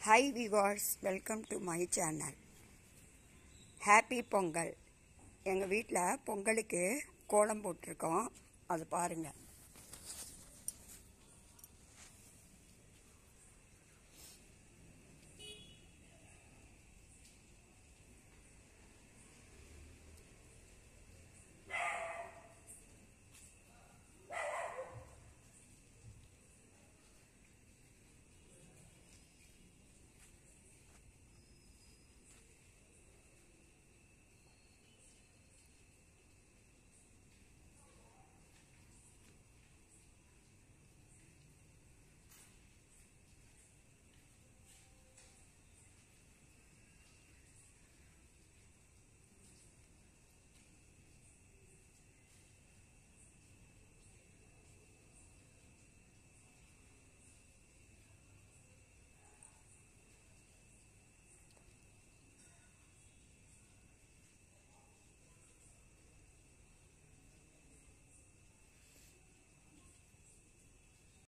Hi viewers, welcome to my channel. Happy Pongal. எங்கள் வீட்டில் பொங்கலுக்கு கோலம் போட்டிருக்கோம். அது பாருங்கள்.